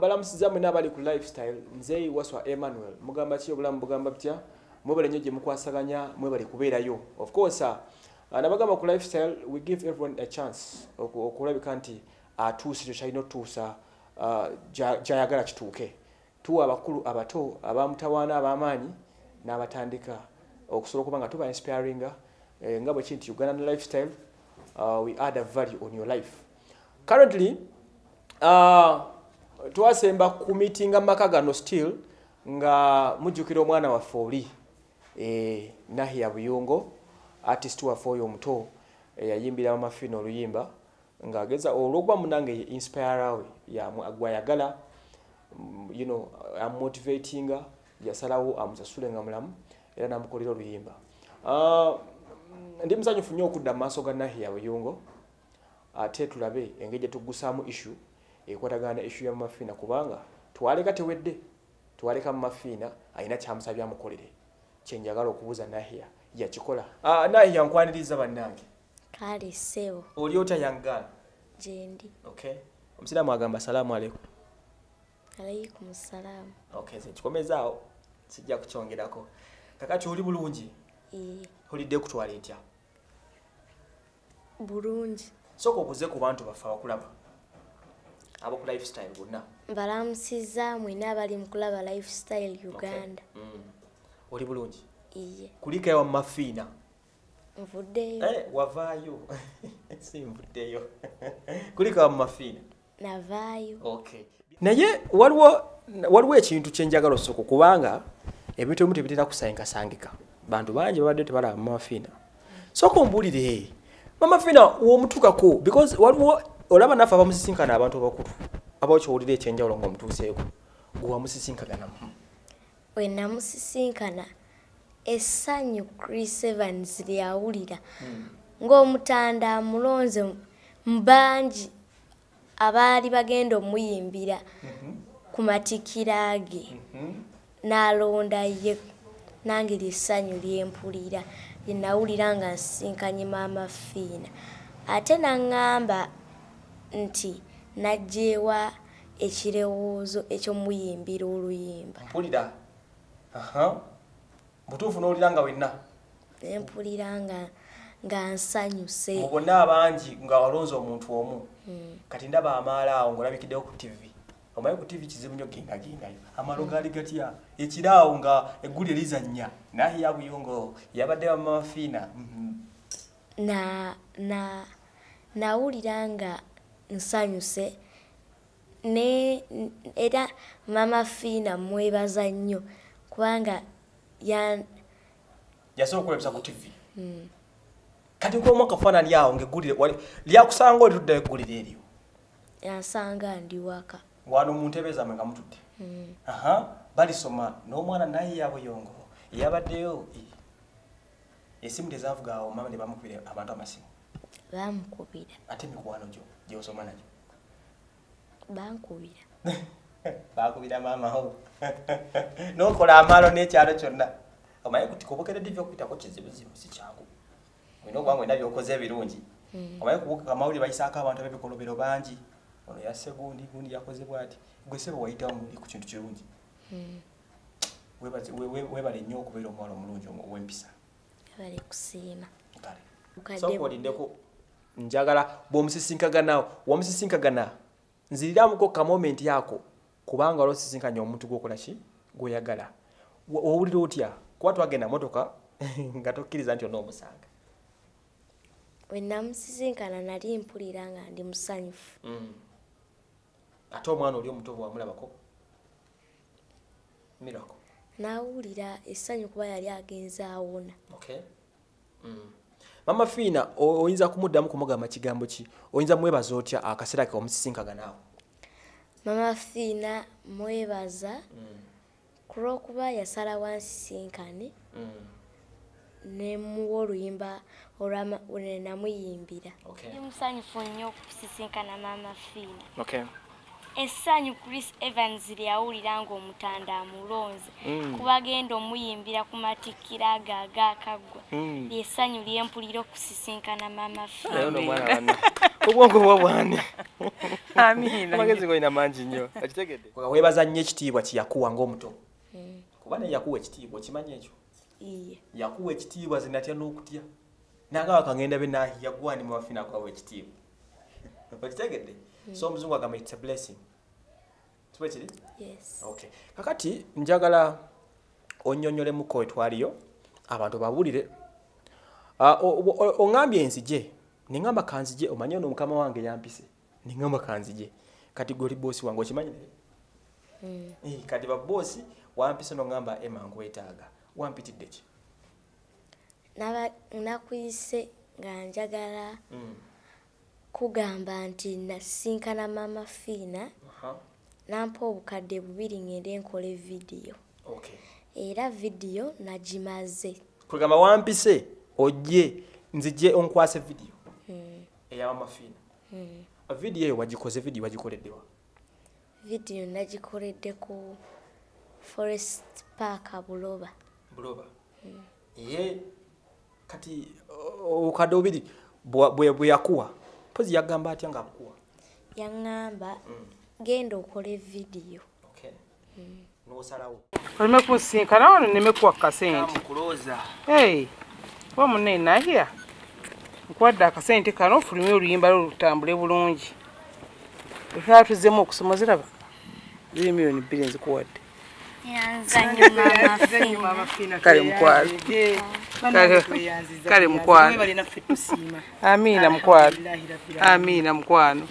Balamusiza mwe nabali ku lifestyle nzeyi waswa Emmanuel mugamba ki obulamu bugamba butya mwebale nnyo gye mukwasaganya mwebale kubeerayo. Of course nabagamba ku lifestyle we give everyone a chance okulabika nti atuuse kyo kyalina otuusa gyayagala kituuke. Tuwa abakulu abato abamutawaana ab'amaanyi n'abatandika okusobola okuba nga tuba inspiringa nga bwe kinti Ugandan lifestyle we add a value on your life. Currently twasemba ku meeting amaka gano still nga mujjukira omwana waffe oli Nahia Buyongo artist waffe oyo omuto yayimbira Maama Fina oluyimba ng'ageza olw'okuba munange inspire we gwayagala you know motivating yasalawo amusasule nga mulamu era namukolera oluyimba. Ndi musanyufu nnyo okudda mu maaso ga Nahia Buyongo ate tulabe engeri gye tuggusaamu issue ekwatagana issue ya Maama Fina kubanga twaleka tewedde twaleka Maama Fina alina kyamusabye amukolere kyenjagala okubuuza Nahia yakikola. Nahia nkwaniriza bannange kale sebo oli otya yangala jendi. Okay, omusiraamu agamba salaamu aleikum. Aleikum salaam. Okay, kikomezaawo sijja kukyongerako. Kakati oli bulungi? Holidde kutwala etya? Bulungi. Soko okuze ku bantu baffe abakulaba abo ku lifestyle bonna. Balamusiza mwena abali mu kulaba lifestyle Uganda. Oli bulungi? Kulika ewa Maama Fina? Nvuddeyo. Wavaayo? Si nvuddeyo. Kulika ewa Maama Fina? Navaayo. Okay. Naye waliwo ekintu kyenjagala osoko kubanga ebintu ebimu tebitera kusayinkasangika. Bantu bangi babadde tebalaba Maama Fina. Soko mbuulire Maama Fina w'omutuukako because waliwo olaba naffe abamusisinkana abantu abakulu abakyowulira ekyenjawulo ng'omutuuseeko gwe wamusisinkaganamu. We namusisinkana essanyu Chris Evans lyawulira ng'omutanda amulonze mu bangi abaali bagenda omuyimbira ku matikira ge n'alonda ye nange lyessanyu lyempulira lye nawulira nga nsisinkanye Maama Fina ate naŋŋamba nti najjeewa ekirowoozo eky'omuyimbira oluyimba. Mpulira butuufu n'owulira nga wenna? Nempulira nga nsanyuse. Mu bonna abangi nga walonze omuntu omu kati ndaba amaala awo ng'olabikiddewo ku TV. Omanyi ku TV kizibu nnyo gengagengayo amalo gaali gatya ekiraawo nga eggulu erizannya Nahia Buyongo yabadde wa Maama Fina. Nawulira nga nsanyuse era Maama Fina mwebaza nnyo kubanga yasobola okulabisa ku TV. Kati nk'omu akafaananyi awo ng'eggulire lyakusanga oli tuddayo eggulire eryo? Yansanga ndi waka. Wano mu ntebe zammwe nga mutudde? Balisoma n'omwana Nahia Buyongo yabaddeyo. Esimu tezaavuga awo maama ne bamukubira abantu amasimu? Bamukubira. Ate emikwano gyo gy'osoma nagyo? Bankubira. Bakubira maama ho. N'okola amaalo n'ekyalo kyonna. Omanyi kuti kubukeredde by'okuyitako kizibuzibu si kyangu. Olina okuba nga olina by'okoze ebirungi. Omanyi kubuka amawulire bayisaako abantu ab'ebikolobero bangi. Ono yasse gundi yakoze bw'ati. Gwe ssebo wayitawo ng'oli ku kintu kirungi. Weebale nnyo okubeera omuwala omulungi ow'empisa. Weebale kusiima. Kale. Soko olindeko njagala bw'omusisinkagana wamusisinkagana nziriramuko ka moment yako kubanga olosisinkanya omuntu gwokola ki gweyagala. Owulira otya? Kuba twagenda motoka nga tokkiriza nti onoomusanga. We namusisinkana nali mpulira nga ndi musanyufu. Ate omwana oli omuto bw'amulabako? Mirako? Nawulira essanyu kuba yali agenze awona. Okay. Maama Fina oyinza kumuddamu kumugamba kigambo ki? Oyinza mwebaza otya akaseera ke omusisinkagana awo? Maama Fina mwebaza kulw'okuba yasala wansisinkane ne muwa oluyimba olwe namuyimbira. Okay. Musanyufu nnyo okusisinkana Maama Fina. Okay. essanyu Chris Evans lyawulira ng'omutanda amulonze kubagenda omuyimbira ku matikira ago agakagwa lyessanyu lyempulira okusisinkana Maama Fina. obwongo bwabwane Amagezi golina mangi nnyo akitegedde weebaza nnyo ekitiibwa kiyakuwa ng'omuto kuba naye yakuwa ekitiibwa okimanyi ekyo yakuwa ekitiibwa zinatya n'okutya nanga bakangenda benahiya gwani Maama Fina akwawa ekitiibwa okitegedde so omuzungu agamba it's a blessing. Yes. Okay. Kakati njagala onnyonnyolemuko etwaliyo abantu babulire. Ongambye enzije. Ningamba kanzije omanye no mukama wange yampise. Ningamba kanzije. Kati goli boss wange okimanyi ne? Kati ba boss wampise no ngamba emangu etaaga. Wampitidde ki? Nakwise nga njagala kugamba nti nasinkana Maama Fina. Nampa obukadde 2 ngende nkole vidiyo. Okay. Era vidiyo nagimazze. Kugamba wampise ojje nzije onkwase vidiyo. Eya Maama Fina. Vidiyo eyo wagikoze vidiyo wagikoleddewa? Vidiyo nagikoledde ku Forest Park Buloba. Buloba. Kati obukadde 2 bwe yakuwa. Pozi yagamba atya nga akuwa? Yangamba genda okole vidiyo. Okay. N'osalawo. Olime kunsinkana wano nneme kuwa kasente. Mukuloza. Hey, wa munne nahya. Nkwadde akasente kano ofulumye oluyimba lutambule bulungi. Ekala tuzzemu okusoma ziraba. 2 million 2 nzikuwadde. Yanzanyo Maama Fina. Kale mukwalo. Kale mukwalo. Amina mukwalo. Amina mukwano.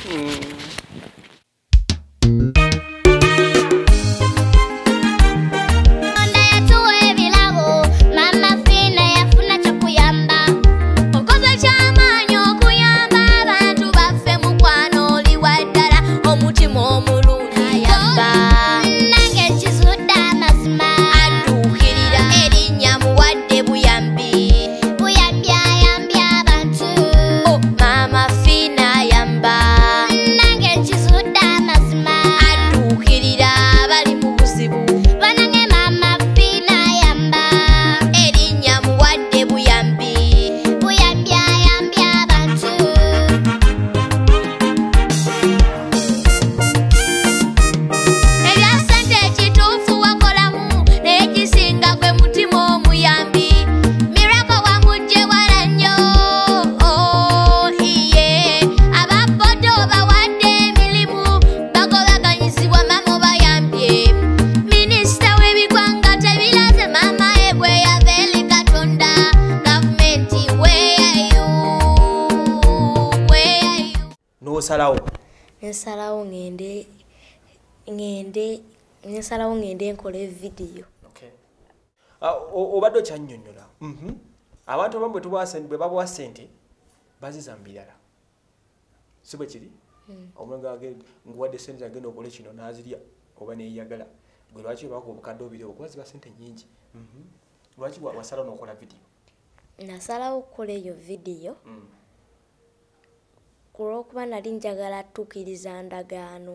Nsalawo ngende nkole vidiyo. Okay. Obadde kyannyonnyola. Abantu abamu bwe babawa sente baziza mu birala. Si bwe kiri? Omuntu nguwadde sente agenda okole kino n'azirya oba neeyagala. Gwe lwaki bakuwa obukadde 2 okuba ziba sente nnyingi? Lwaki wasalawo n'okola vidiyo? Nasalawo okukola eyo vidiyo kulw'okuba nali njagala tukkiriza ndagaano.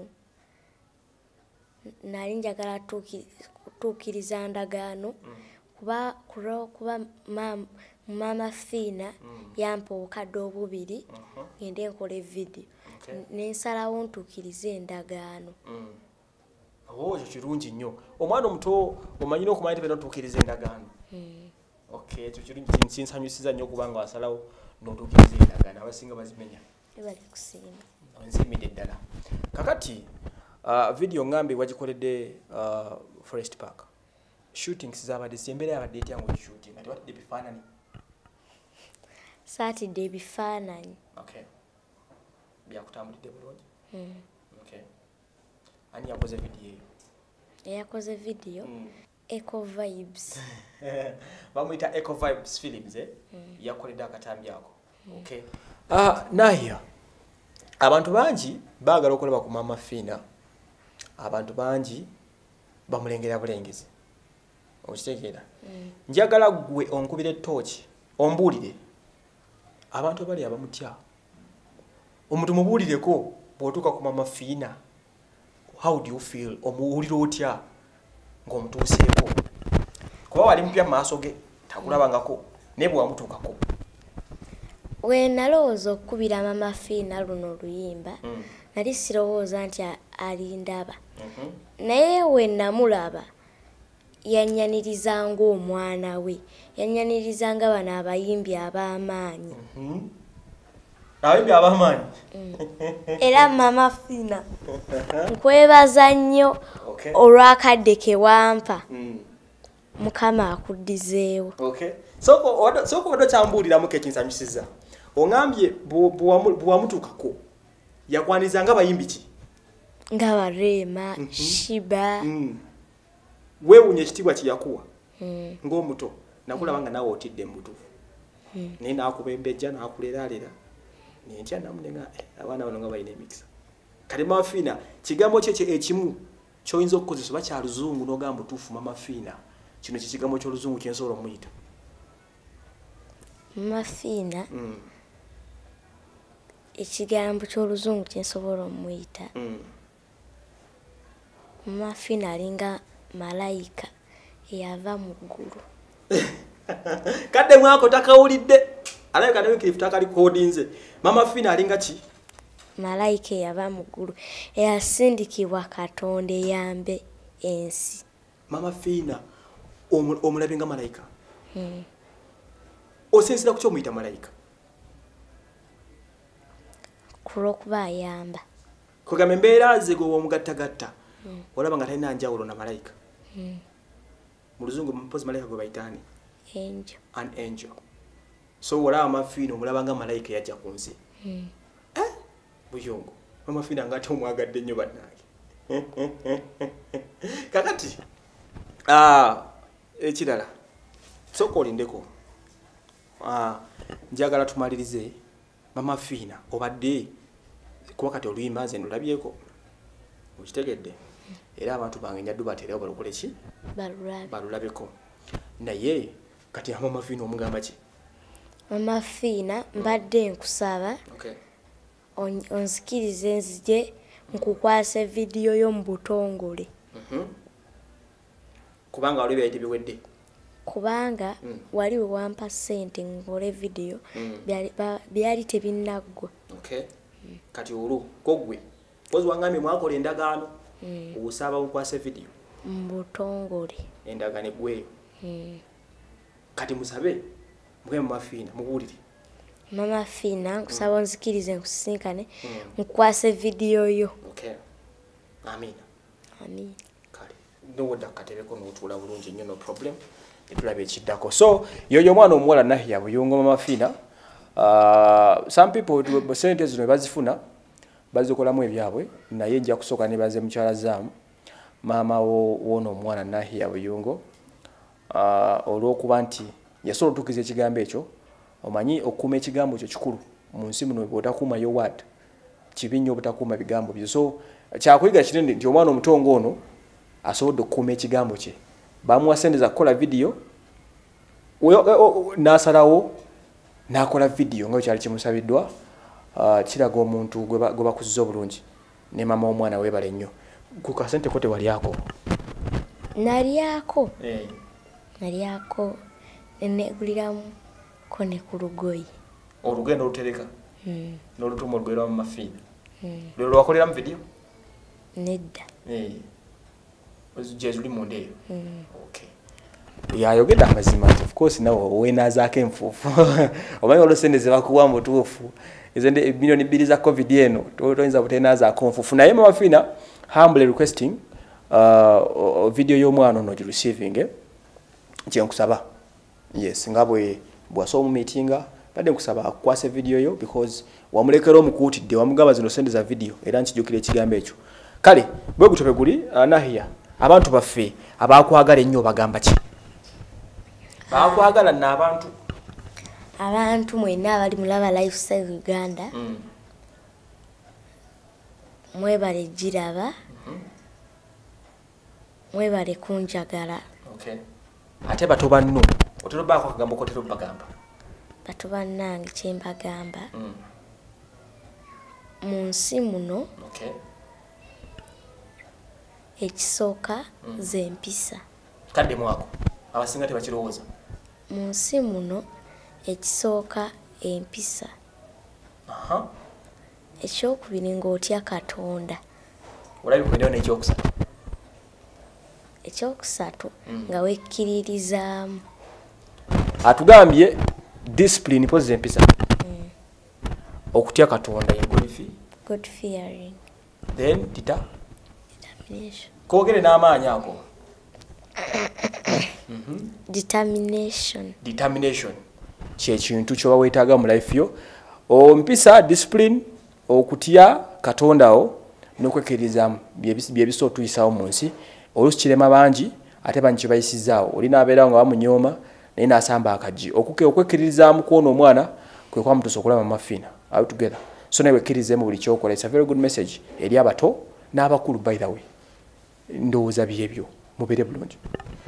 Nali njagala tukkiriza ndagaano kuba Maama Fina yampa obukadde 2 ngende nkole vidiyo. Nensalawo ntukkirize endagaano. Ekyo kirungi nnyo. Omwana omuto omanyina okumanya nti ntukkiriza endagaano. Okay, ekyo kirungi kinsanyusiza nnyo kubanga wasalawo n'otukkiriza endagaano. Abasinga bazimenya. Bali kusiima. Nsiimidde ddala. Kakati video ngambe wagikoledde Forest Park. Shootings zabadde sembere yabadde etya ngo shooting. Ati watadde bifaananyi? Saturday bifaananyi. Okay. Byakutambulidde bulungi? Okay. Ani yakoze video eyo? Eyakoze video? Eco Vibes. Bamuyita Eco Vibes Films yakoledde akatambi ako. Okay. Nahya. Abantu bangi baagala okulaba ku Maama Fina. Abantu bangi bamulengera bulengezi. Okitegeera. Njagala gwe onkubire torch, ombuulire. Abantu bali abamutya. Omuntu mubuulireko bw'otuuka ku Maama Fina how do you feel omuwulira otya ng'omutuuseeko kuba wali mpya mu maaso ge takulabangako naye bwe wamutuukako we nalowooza okukubira Maama Fina luno oluyimba nali sirowooza nti alindaba naye we namulaba yanyaniriza ng'omwana we yanyaniriza nga bano abayimbi ab'amaanyi abayimbi ab'amaanyi era Maama Fina nkwebaza nnyo olw'akadde ke wampa Mukama akuddizeewo soko odo kyambuuliramu kekinsanyusiza oŋambye bwe wamutuukako yakwaniriza nga bayimbi ki nga Barema Shiba weewunya ekitiibwa kiyakuwa ng'omuto nakulaba nga naawe otidde mu butuufu naye naakuba embejja naakuleraalera nentya namunenga abaana bano nga balina emikisa kati Maama Fina kigambo kye ekimu ky'oyinza okukozesa oba kya luzungu n'ogamba butuufu Maama Fina kino kikigambo ky'oluzungu kye nsobola omuyita Maama Fina ekigambo ky'oluzungu kye nsobola omuyita Maama Fina alinga malayika eyava mu ggulu kadde mwako takawulidde alaye kanewekirifu takalikodinze Maama Fina alinga ki malayika eyava mu ggulu eyasindikibwa Katonda eyambe ensi Maama Fina omulabe nga malayika osensera ku kyomuyita malayika kulw'okuba ayamba kwegamba embeera ze gwe womugattagatta olaba nga talina njawulo na malayika mu luzungu mpozi malayika gwe bayitaani an angel so olaba Maama Fina omulaba nga malayika yajja ku nsi buyongo Maama Fina nga ate omwagadde nnyo bannange kakati ekirala sooka olindeko njagala tumalirize Maama Fina obadde kuba kati oluyimba nze ndulabyeko okitegedde era abantu bange njaddu bateerewo balukole ki balulabeko naye kati Maama Fina omugamba ki Maama Fina mbadde nkusaba onzikirize nzije nkukwasa vidiyo yo mu butongole kubanga wali byayite biwedde kubanga wali wampa sente ngole vidiyo byali tebinaggwa kati olwo kogwe pozi wangambye mwakola endagaano obusaba bukwase vidiyo mu butongole endagaano eggweyo kati musabe mugwe Maama Fina mubuulire Maama Fina nkusaba onzikirize nkusisinkane nkukwase vidiyo yo amina kale nowodda katebeko n'otuula bulungi nnyo no problem etulaba ekiddako so yoyo omwana omuwala Nahia Buyungo Maama Fina some people sente zino bazifuna bazikolamu ebyabwe naye nja kusooka ne baze mukyala zaamu maama woono omwana Nahia Buyungo olw'okuba nti yasobola otuukiza ekigambo ekyo omanyi okuuma ekigambo ekyo kikulu mu nsi muno bw'otakuumayo wad kibi nnyo obutakuuma bigambo byo so kyakuyiga kinene nti omwana omutongo ono asobodde okukuuma ekigambo kye bamuwa sente za kukola vidiyo n'asalawo n'akola vidiyo nga kyali kimusabiddwa kiraga omuntu gwe bakuziza obulungi ne maama w'omwana weebale nnyo ku kasente ko tewalyako nalyako neguliramu ko ne ku lugoye olugendo olutereka n'olutuma olugero Maama Fina lwe lwakoleramu vidiyo nedda jezuli mu ndeeyo yayogedde amazima of course nawe weenaazaako enfuufu omanyi olwo sente ze bakuwa mu butuufu ezo milioni 2 za covid eno toyinza buteenaazaako nfuufu naye Maama Fina humble requesting video y'omwana ono gireceiving kyenkusaba yes nga bw'asoba mu meetinga badde nkusaba akukwase video yo because wamulekera omukuutidde wamugamba zino sente za video era nkijjukira ekigambo ekyo kale bwe gutobe guli Nahia abantu baffe abakwagala ennyo bagamba ki bakwagala abantu mwenna abali mulaba lifestyle Uganda mwebale giraba mwebale kunjagala ate bato banno otero baako akagambo kotero bagamba bato bannange kye mbagamba mu nsi muno ekisooka z'empisa. Kadde mwako abasinga tebakirowooza. Mu nsi muno ekisooka empisa. Ekyokubiri ng'otya Katonda. Olabikwendewo n'ekyokusatu. Ekyokusatu nga wekkiririzaamu. Atugambye discipline pozi empisa. Okutya Katonda ye God fearing. Then Determination. Koogere n'amaanyi ako. Determination. Kyekintu ky'oba weetaaga mu life yo. Mpisa discipline, okutya Katondawo n'okwekkiririzaamu bye biso tuyisaawo mu nsi. Oluusi kirema bangi ate bangi kye bayisizaawo. Oli n'abeerawo nga bamunyooma naye n'asamba akaggi. Okwekkiririzaamu kw'ono omwana kwe kwamutuusa okulaba Maama Fina. All together. So nawe wekkirizeemu buli kyokola. It's a very good message eri abato n'abakulu by the way. Ndowooza byebyo mubeere bulungi.